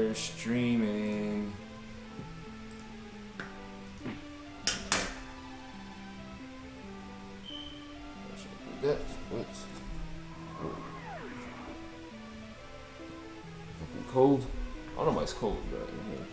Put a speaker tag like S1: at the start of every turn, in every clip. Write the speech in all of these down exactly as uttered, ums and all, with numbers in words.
S1: They're streaming. That what? Fucking cold. I don't know why it's cold right in here.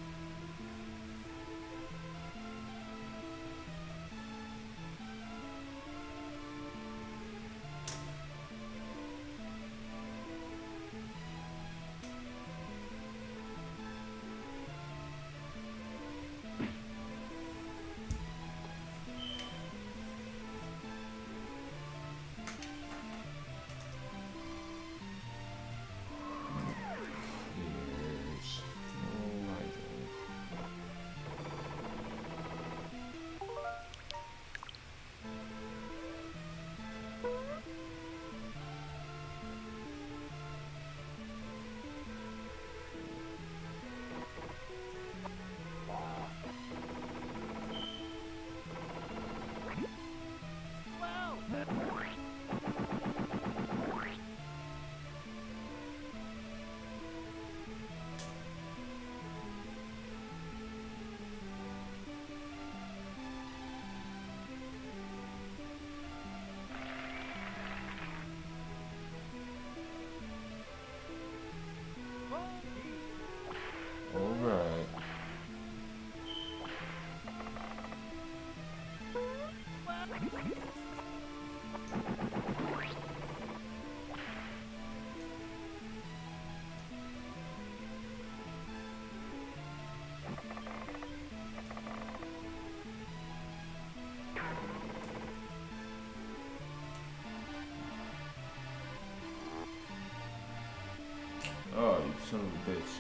S1: Oh, you son of a bitch.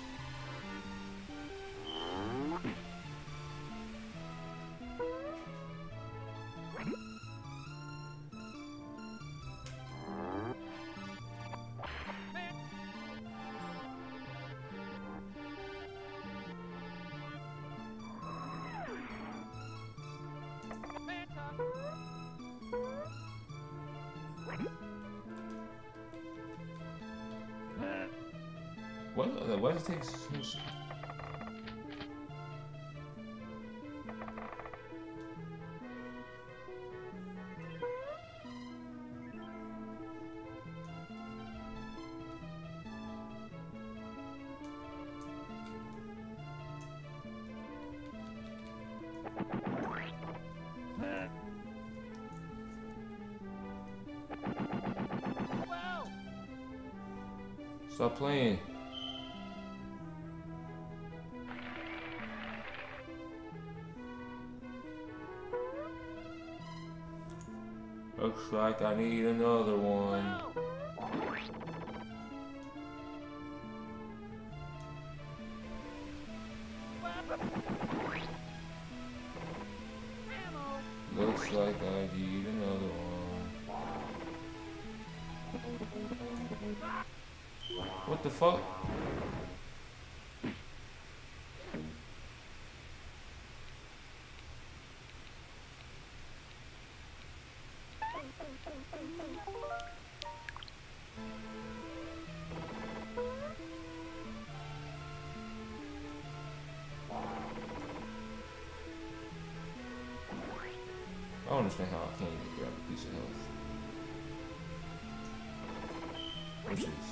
S1: What? Why does it take so... Stop playing. Looks like I need another one. Looks like I need another one. What the fuck? I don't understand how I can't even grab a piece of health. What's this?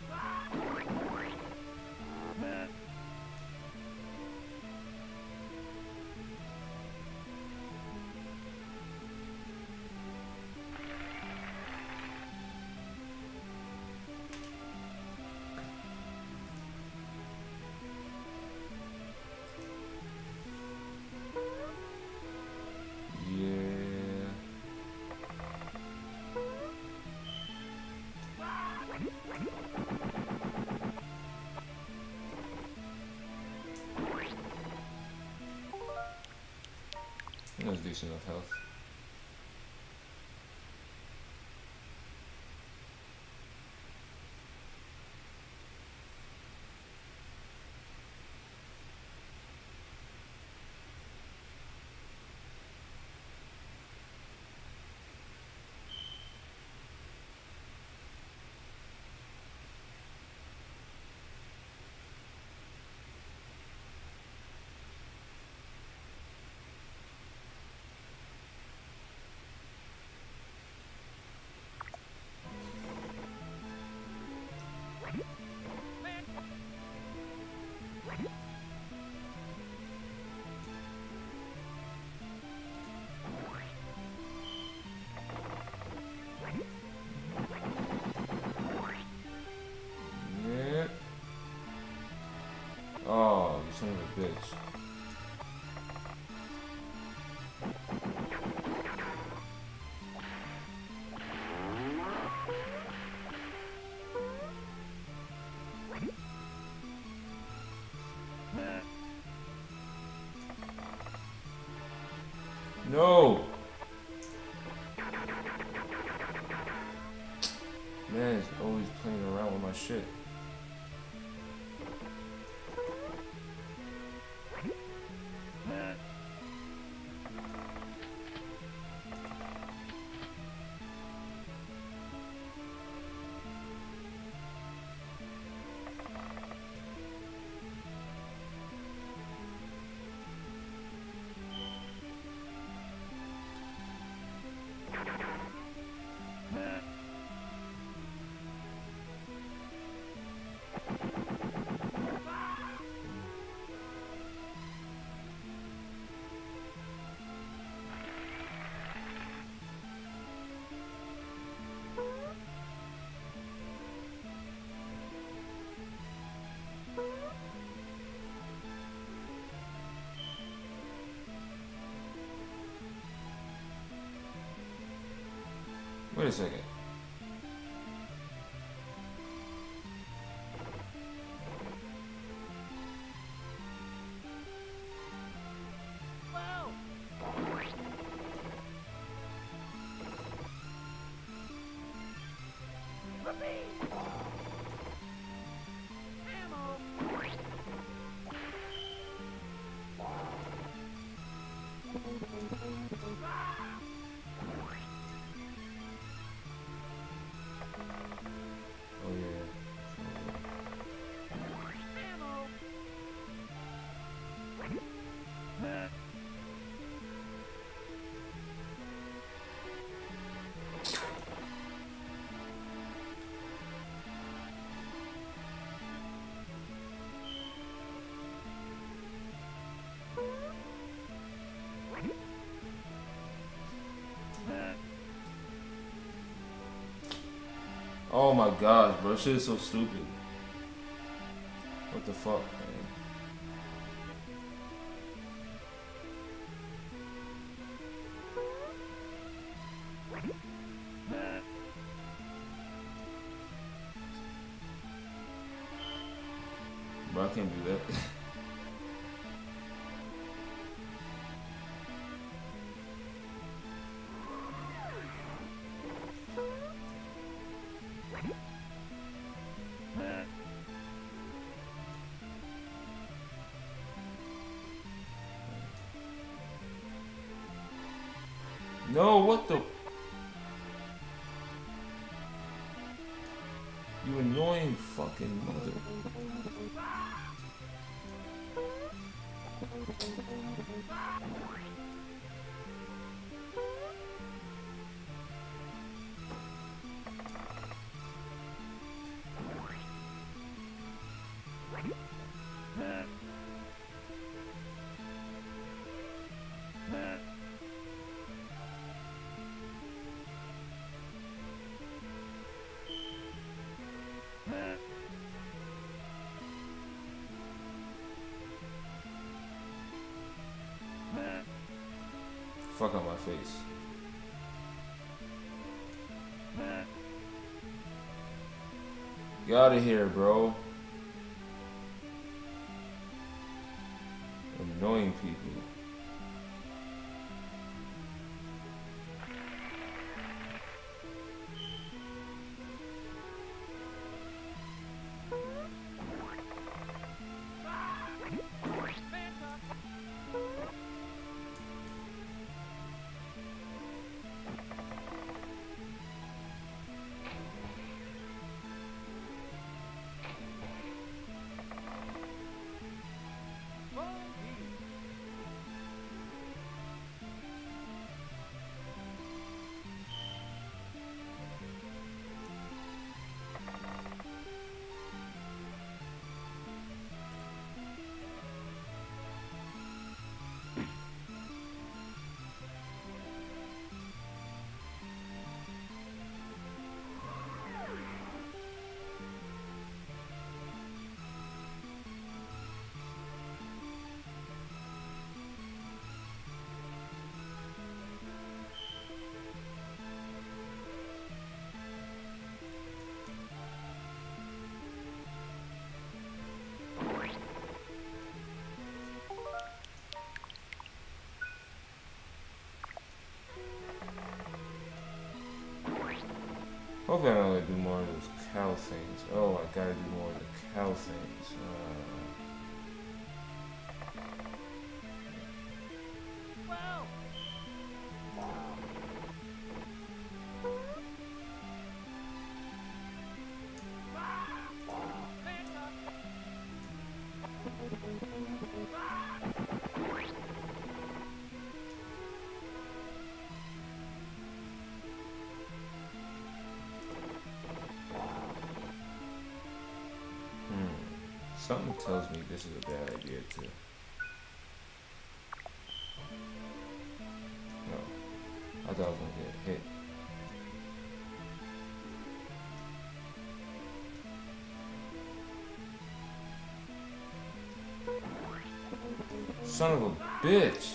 S1: That was decent enough health. Yeah. Oh, you son of a bitch. No! Man, it's always playing around with my shit. Wait a second. Oh yeah. Oh my gosh, bro, shit is so stupid. What the fuck, man? Bro, I can't do that. No, what the? You annoying fucking mother. Fuck on my face. Get out of here, bro. Annoying people. Hopefully I don't like do more of those cow things. Oh, I gotta do more of the cow things. Uh, Something tells me this is a bad idea too. No, I thought I was gonna get hit. Son of a bitch!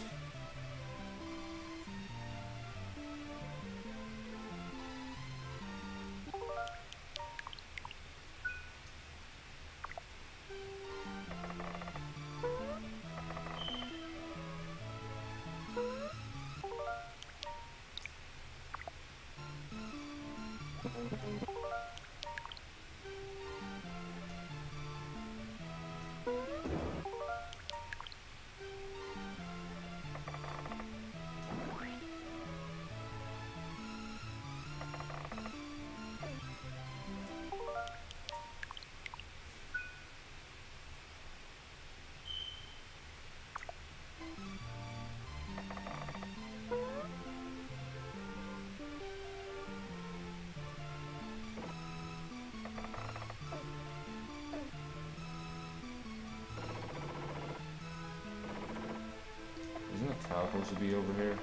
S1: Isn't the cow supposed to be over here?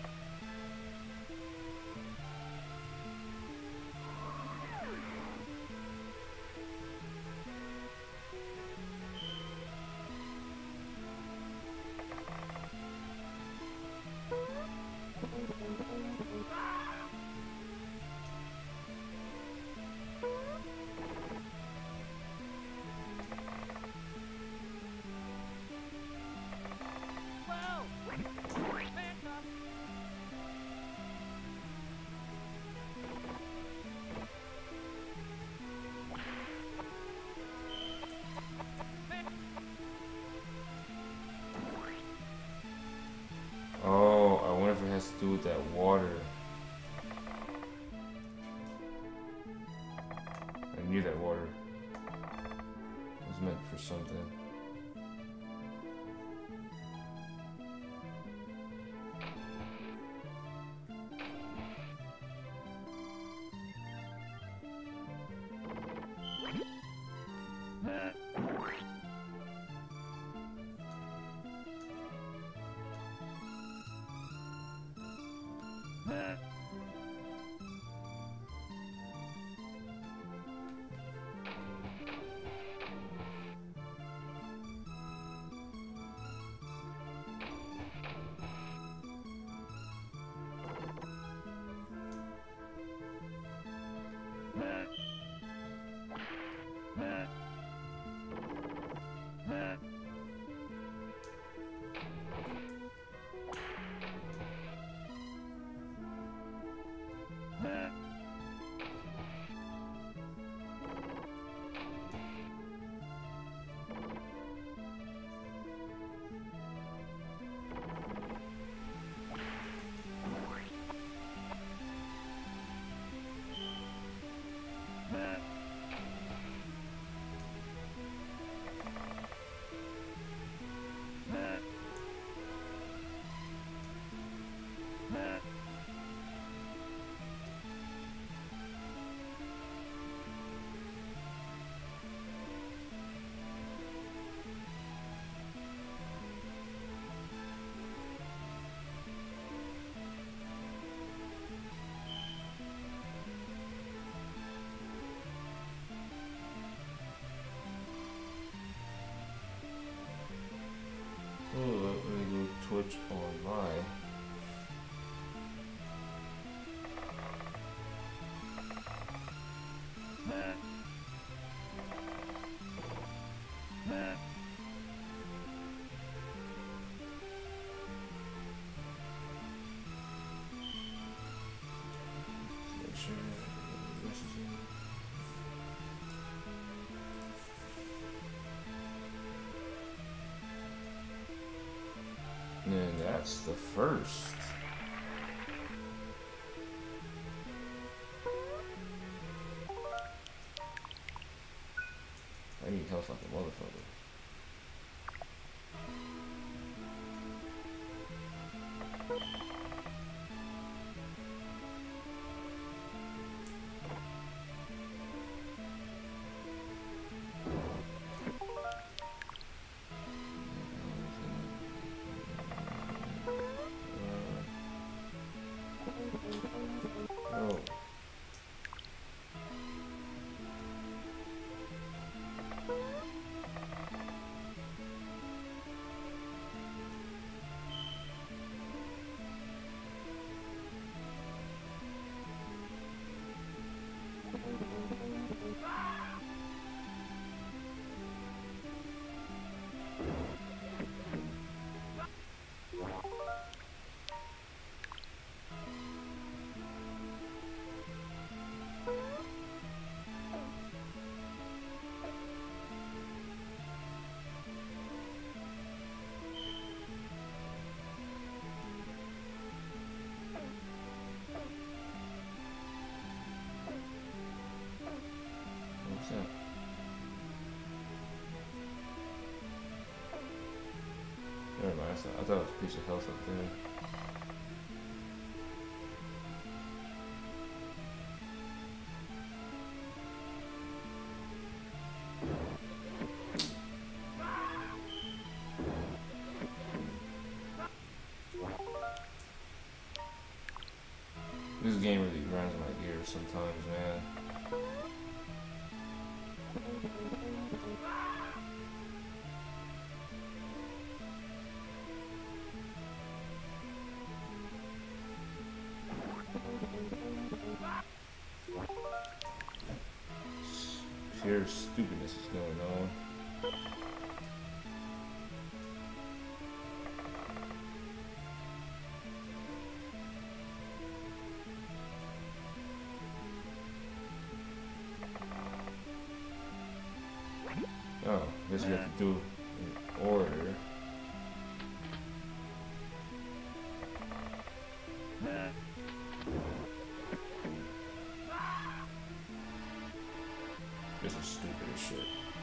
S1: Oh, I wonder if it has to do with that water. I knew that water was meant for something. Oh, let me go Twitch on my. Make sure this is And that's the first. I need health like a motherfucker. Oh. What's that? Never mind, I thought I thought it was a piece of health up there. This game really grinds my gears sometimes, man. Pure stupidness is going on. Oh, guess you have to do in order. This is stupid as shit.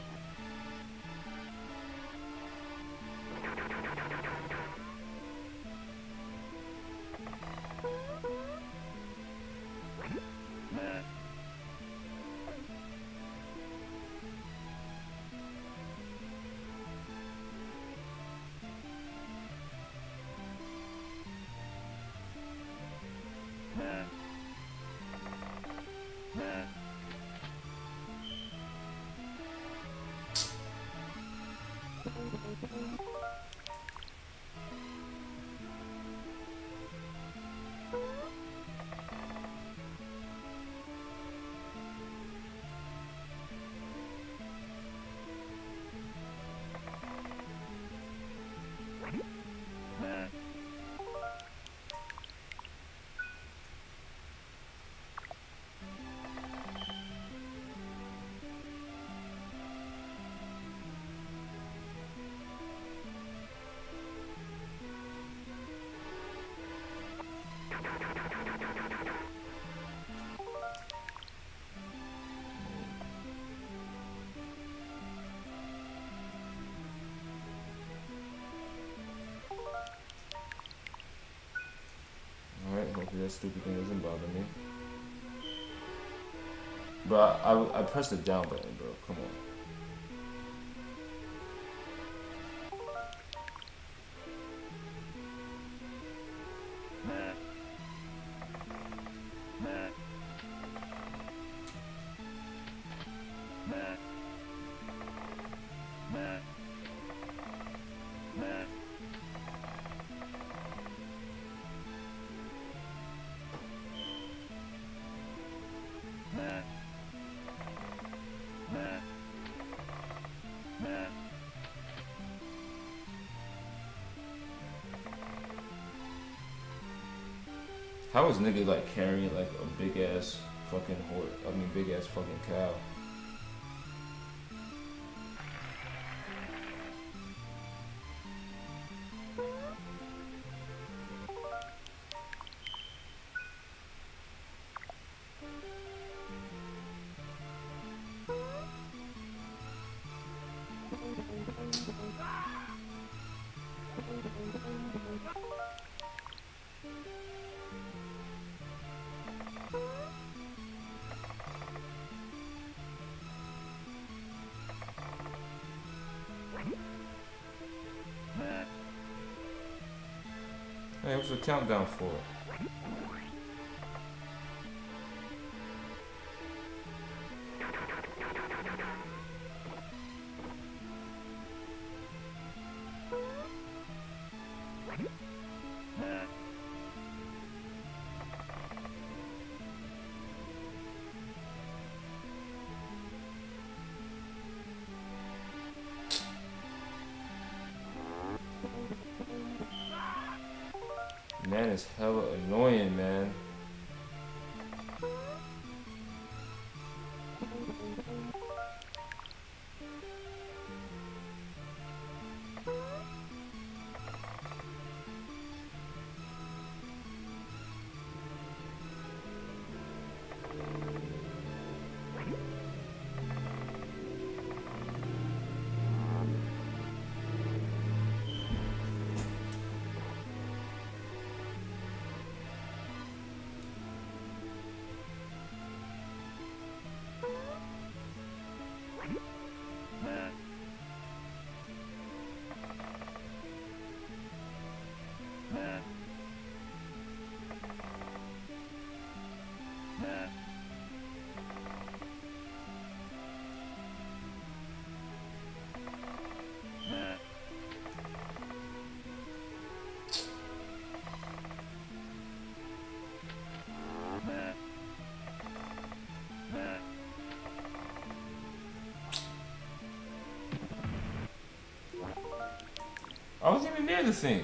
S1: Alright, hopefully that stupid thing doesn't bother me. Bro, I, I, I pressed the down button, bro. Come on. How is nigga like carrying like a big ass fucking horse? I mean, big ass fucking cow. Hey, what's the countdown for? Man, it's hella annoying, man. I wasn't even near the thing.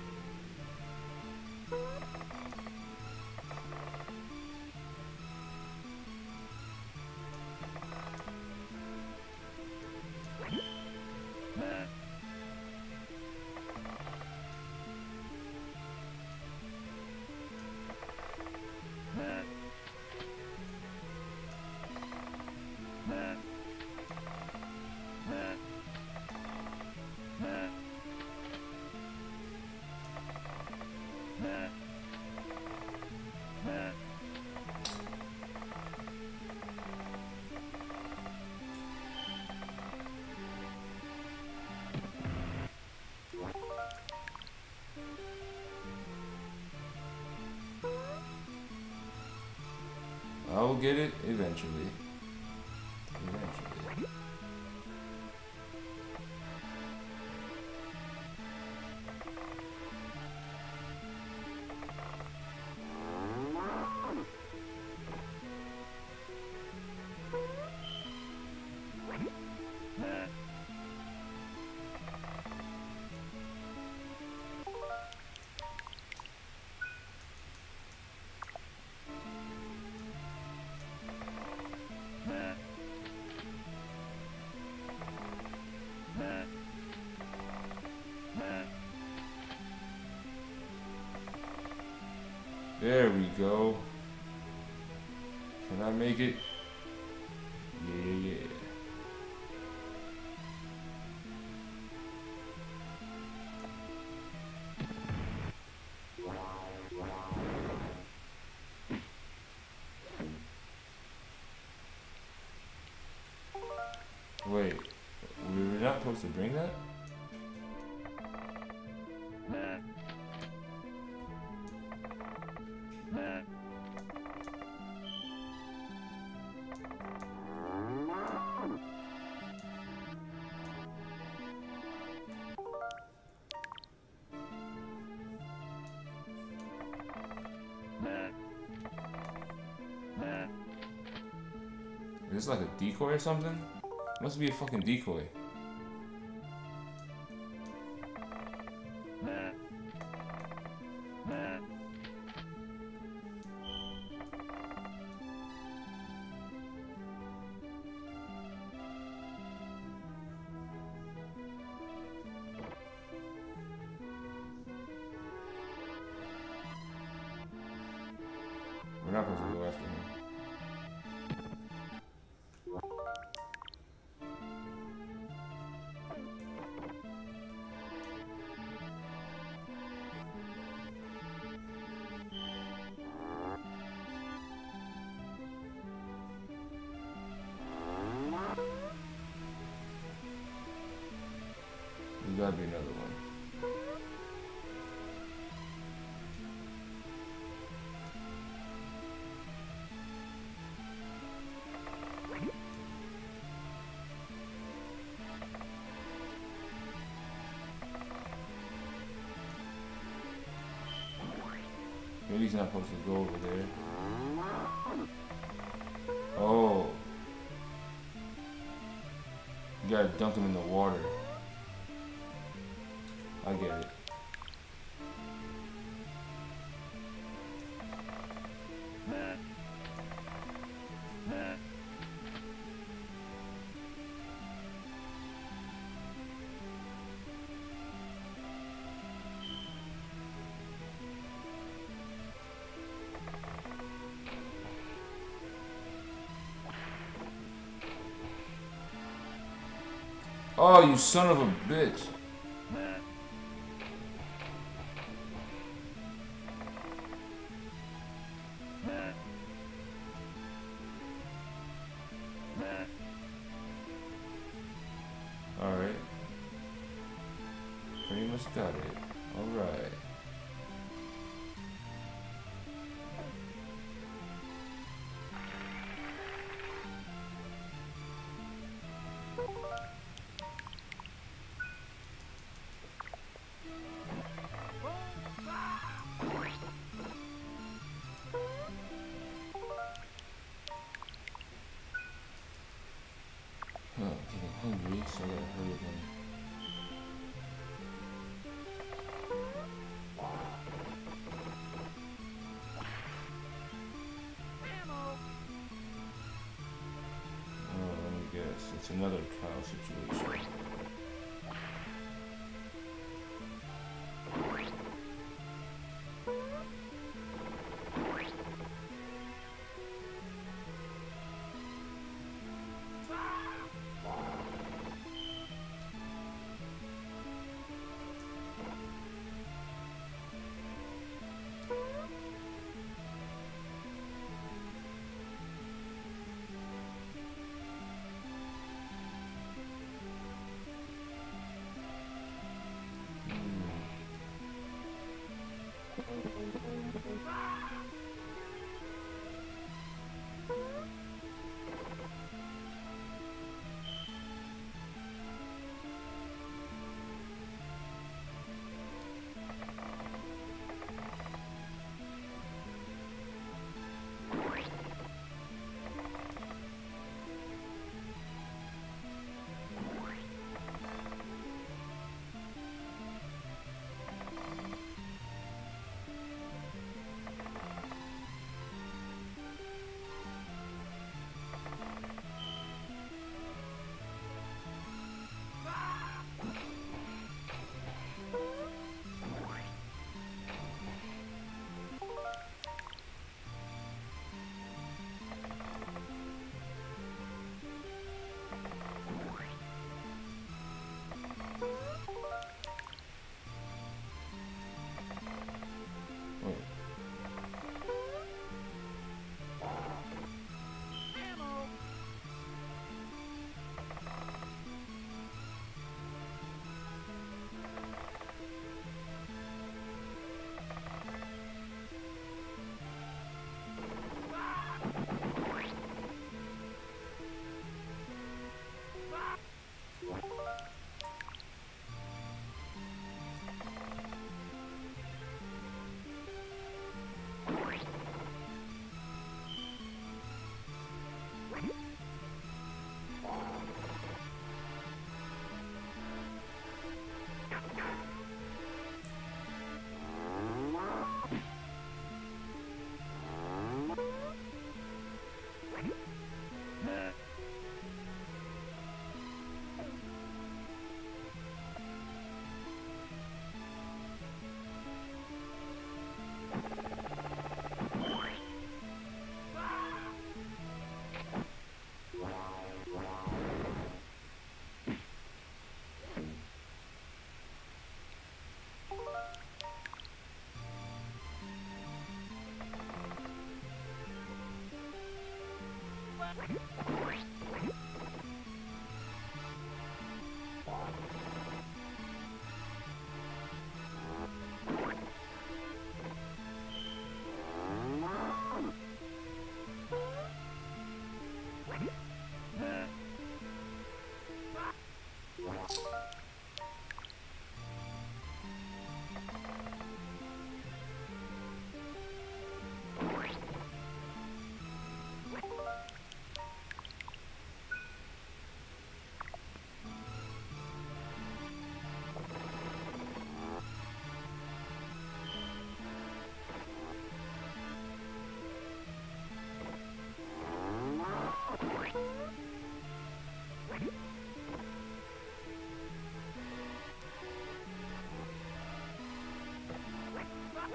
S1: I will get it eventually. Eventually. There we go. Can I make it? Yeah, yeah. Wait, we were not supposed to bring that? Is this like a decoy or something? Must be a fucking decoy. We're not supposed to go after him. There's gotta be another one. Maybe he's not supposed to go over there. Oh. You gotta dunk him in the water. I get it. Oh, you son of a bitch. Alright. Pretty much got it. Alright. Oh, I'm getting hungry, so I gotta hurry up and... Oh, let me guess. It's another cow situation.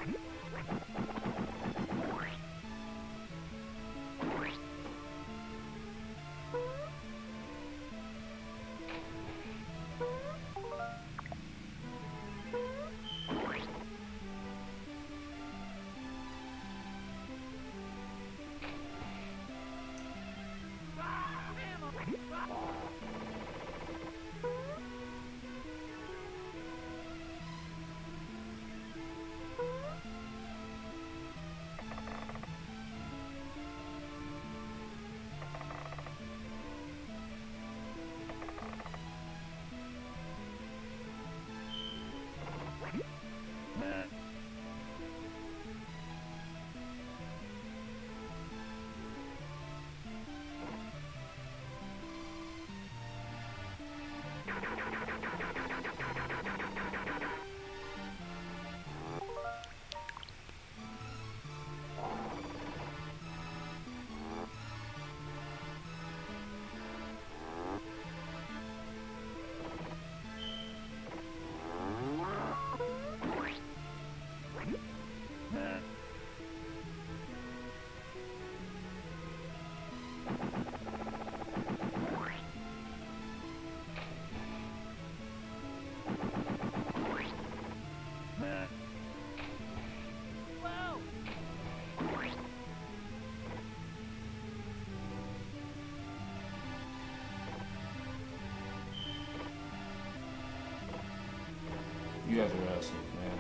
S1: You guys are assholes, man.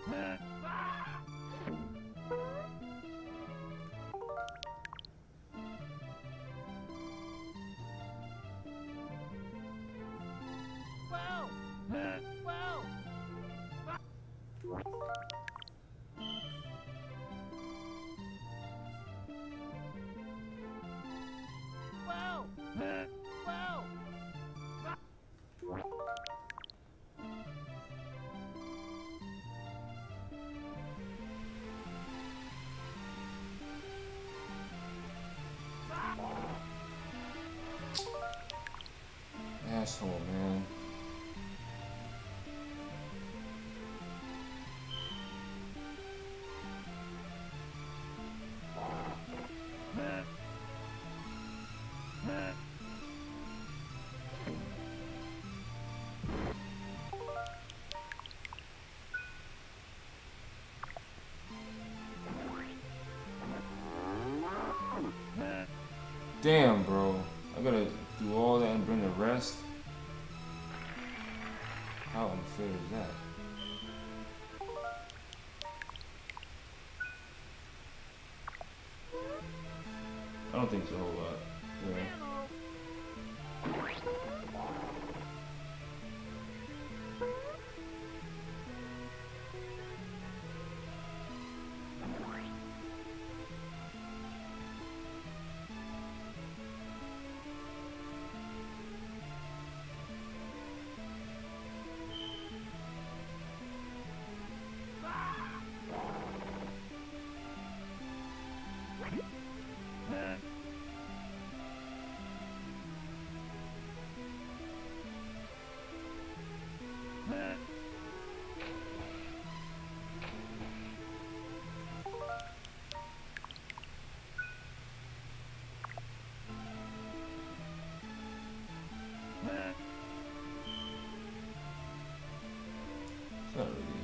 S1: Asshole, man. Damn, bro. I gotta do all that and bring the rest. How unfair is that? I don't think so, but yeah. It's not really.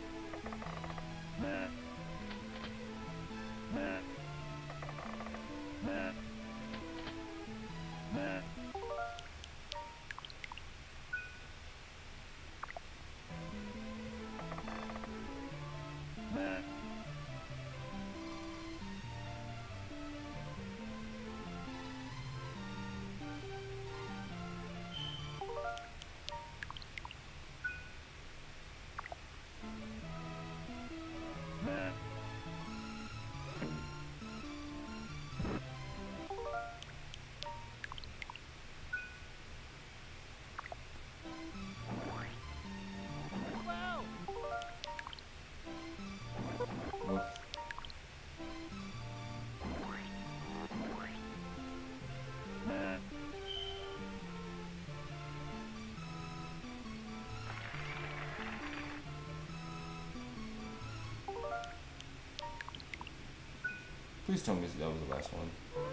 S1: What? Please tell me that was the last one.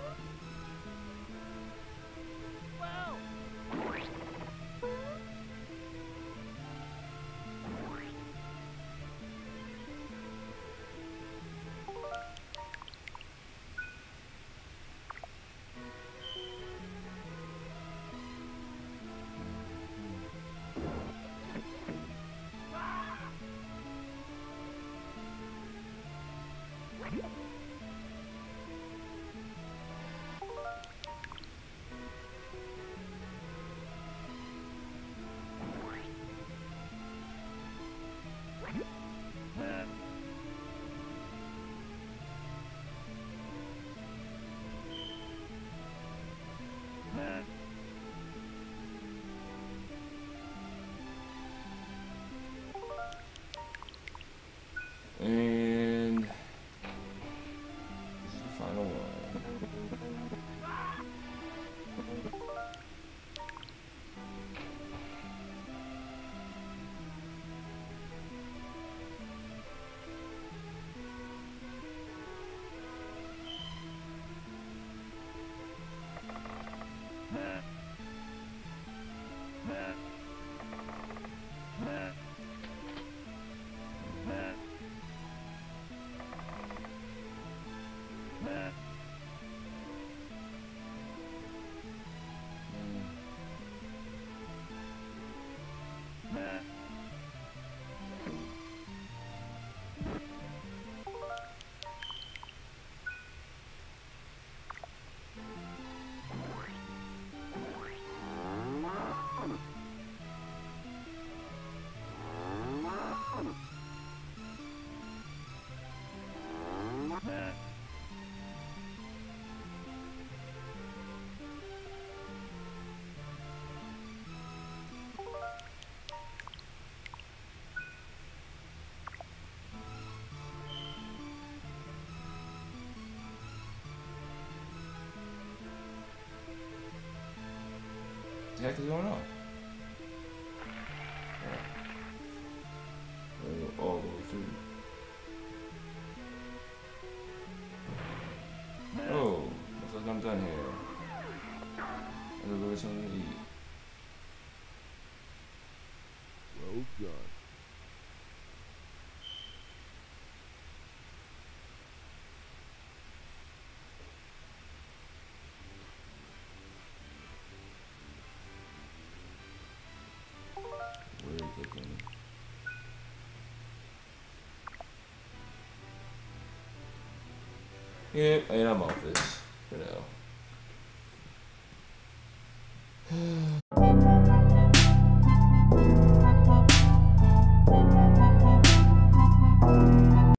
S1: And this is the final one. the heck is going on? Yeah. All the way through. Oh, looks like I'm done here. I'm gonna go get something to eat.
S2: Well done.
S1: Where is it going? Yep, and I'm off this for now.